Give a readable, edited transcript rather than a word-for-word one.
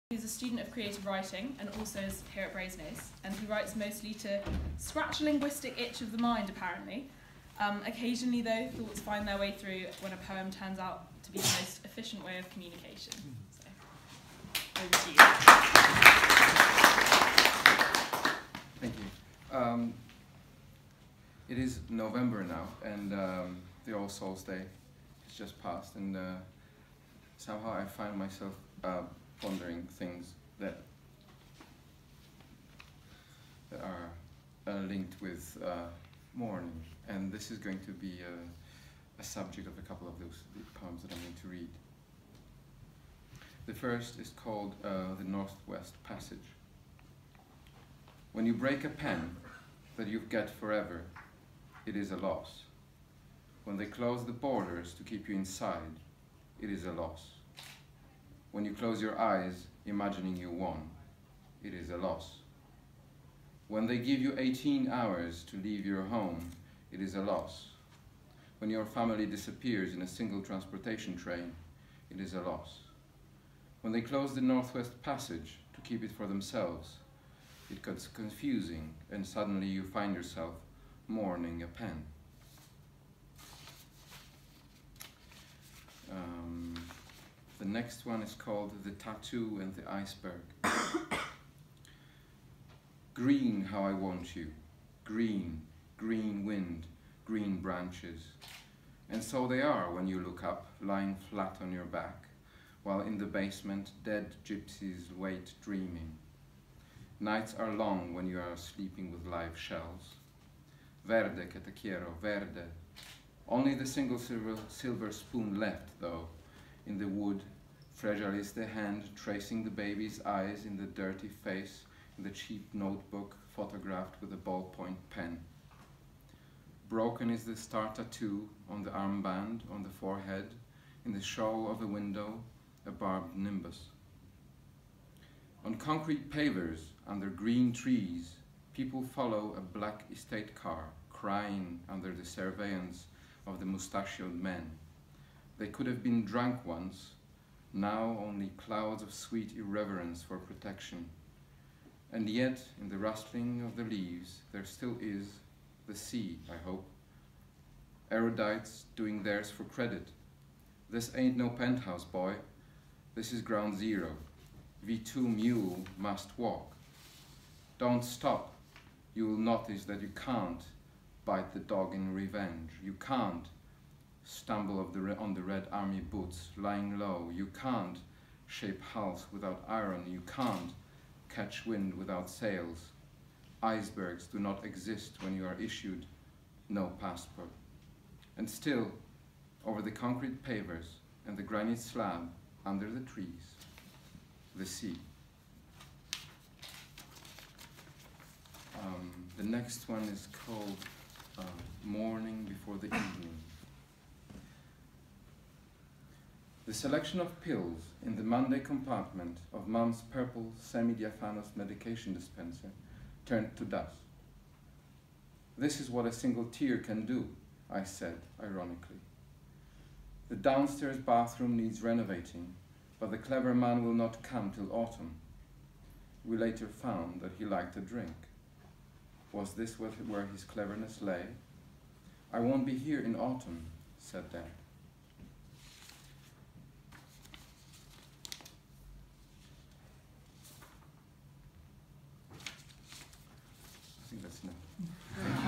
He's a student of creative writing and also is here at Brasenose, and he writes mostly to scratch a linguistic itch of the mind, apparently. Occasionally, though, thoughts find their way through when a poem turns out to be the most efficient way of communication. So, over to you. Thank you. It is November now, and the All Souls Day has just passed, and somehow I find myself pondering things that are linked with mourning, and this is going to be a subject of a couple of those poems that I'm going to read. The first is called The Northwest Passage. When you break a pen that you've got forever, it is a loss. When they close the borders to keep you inside, it is a loss. When you close your eyes, imagining you won, it is a loss. When they give you 18 hours to leave your home, it is a loss. When your family disappears in a single transportation train, it is a loss. When they close the Northwest Passage to keep it for themselves, it gets confusing, and suddenly you find yourself mourning a pen. The next one is called The Tattoo and the Iceberg. Green, how I want you. Green, green wind, green branches. And so they are when you look up, lying flat on your back, while in the basement dead gypsies wait dreaming. Nights are long when you are sleeping with live shells. Verde que te quiero, verde. Only the single silver spoon left, though. In the wood, fragile is the hand tracing the baby's eyes in the dirty face in the cheap notebook photographed with a ballpoint pen. Broken is the star tattoo on the armband, on the forehead, in the show of a window, a barbed nimbus. On concrete pavers, under green trees, people follow a black estate car, crying under the surveillance of the mustachioed men. They could have been drunk once, now only clouds of sweet irreverence for protection. And yet, in the rustling of the leaves, there still is the sea, I hope. Erudites doing theirs for credit. This ain't no penthouse, boy. This is ground zero. V2 mule must walk. Don't stop. You will notice that you can't bite the dog in revenge. You can't stumble on the Red Army boots lying low. You can't shape hulls without iron. You can't catch wind without sails. Icebergs do not exist when you are issued no passport. And still, over the concrete pavers and the granite slab under the trees, the sea. The next one is called Morning Before the Evening. The selection of pills in the Monday compartment of Mom's purple semi-diaphanous medication dispenser turned to dust. This is what a single tear can do, I said, ironically. The downstairs bathroom needs renovating, but the clever man will not come till autumn. We later found that he liked a drink. Was this where his cleverness lay? I won't be here in autumn, said Dad. I think that's enough.